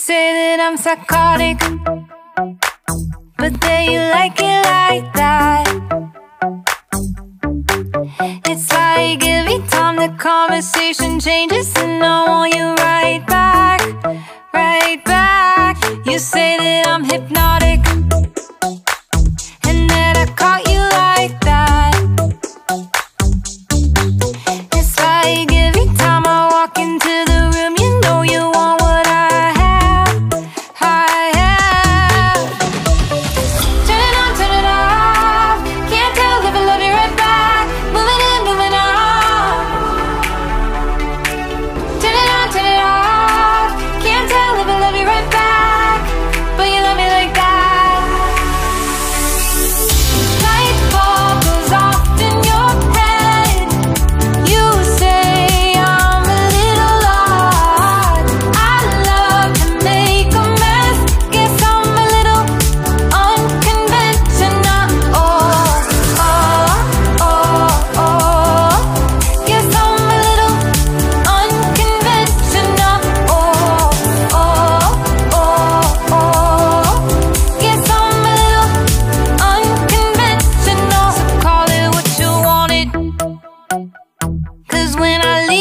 say that I'm psychotic, but then you like it like that. It's like every time the conversation changes, and I want you right back, right back. You say that I'm hypnotic, and that I caught you like that. It's like every time I walk into the room, you know you want what I have, I have. Turn it on, turn it off. Can't tell if I love you right back. Moving in, moving on. Turn it on, turn it off. Can't tell if I love you right back, but you love me like that. Light bulb goes off in your head. You say I'm a little odd. I love to make a mess. Guess I'm a little unconventional. Oh, oh, oh, oh. Guess I'm a little unconventional. Oh, oh, oh, oh. Guess I'm a little unconventional. So call it what you wanted, 'cause when I leave